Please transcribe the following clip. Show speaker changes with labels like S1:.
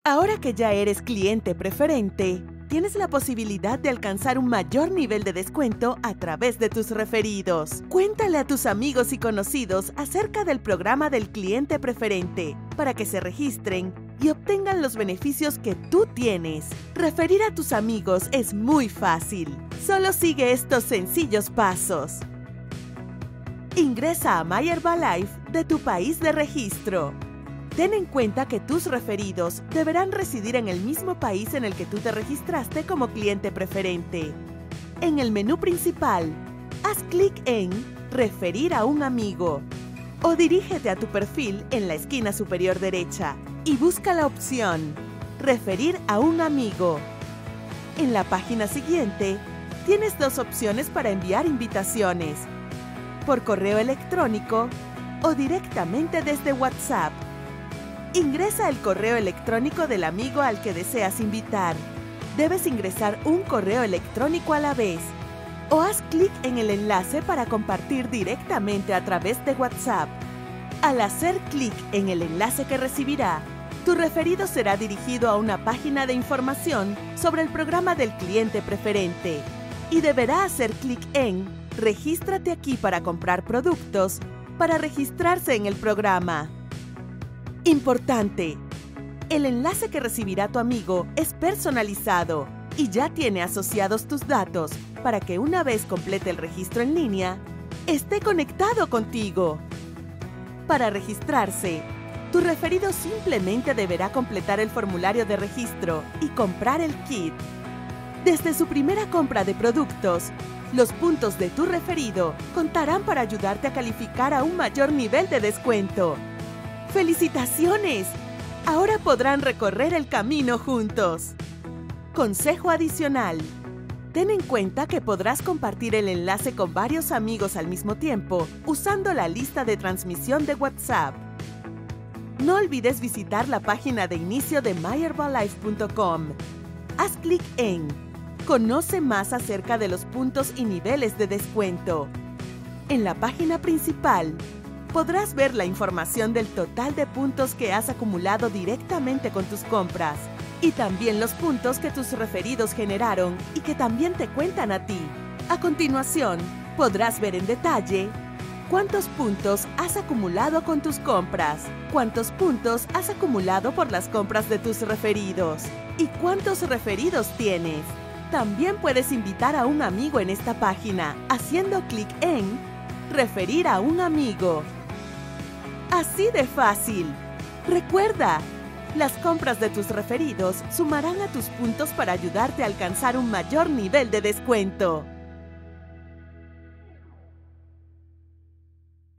S1: Ahora que ya eres cliente preferente, tienes la posibilidad de alcanzar un mayor nivel de descuento a través de tus referidos. Cuéntale a tus amigos y conocidos acerca del programa del cliente preferente para que se registren y obtengan los beneficios que tú tienes. Referir a tus amigos es muy fácil. Solo sigue estos sencillos pasos. Ingresa a MyHerbalife de tu país de registro. Ten en cuenta que tus referidos deberán residir en el mismo país en el que tú te registraste como cliente preferente. En el menú principal, haz clic en Referir a un amigo o dirígete a tu perfil en la esquina superior derecha y busca la opción Referir a un amigo. En la página siguiente, tienes dos opciones para enviar invitaciones: por correo electrónico o directamente desde WhatsApp. Ingresa el correo electrónico del amigo al que deseas invitar. Debes ingresar un correo electrónico a la vez. O haz clic en el enlace para compartir directamente a través de WhatsApp. Al hacer clic en el enlace que recibirá, tu referido será dirigido a una página de información sobre el programa del cliente preferente y deberá hacer clic en Regístrate aquí para comprar productos para registrarse en el programa. Importante: el enlace que recibirá tu amigo es personalizado y ya tiene asociados tus datos para que una vez complete el registro en línea, esté conectado contigo. Para registrarse, tu referido simplemente deberá completar el formulario de registro y comprar el kit. Desde su primera compra de productos, los puntos de tu referido contarán para ayudarte a calificar a un mayor nivel de descuento. ¡Felicitaciones! Ahora podrán recorrer el camino juntos. Consejo adicional: ten en cuenta que podrás compartir el enlace con varios amigos al mismo tiempo usando la lista de transmisión de WhatsApp. No olvides visitar la página de inicio de myherbalife.com. Haz clic en Conoce más acerca de los puntos y niveles de descuento. En la página principal, podrás ver la información del total de puntos que has acumulado directamente con tus compras y también los puntos que tus referidos generaron y que también te cuentan a ti. A continuación, podrás ver en detalle cuántos puntos has acumulado con tus compras, cuántos puntos has acumulado por las compras de tus referidos y cuántos referidos tienes. También puedes invitar a un amigo en esta página haciendo clic en Referir a un amigo. Así de fácil. Recuerda, las compras de tus referidos sumarán a tus puntos para ayudarte a alcanzar un mayor nivel de descuento.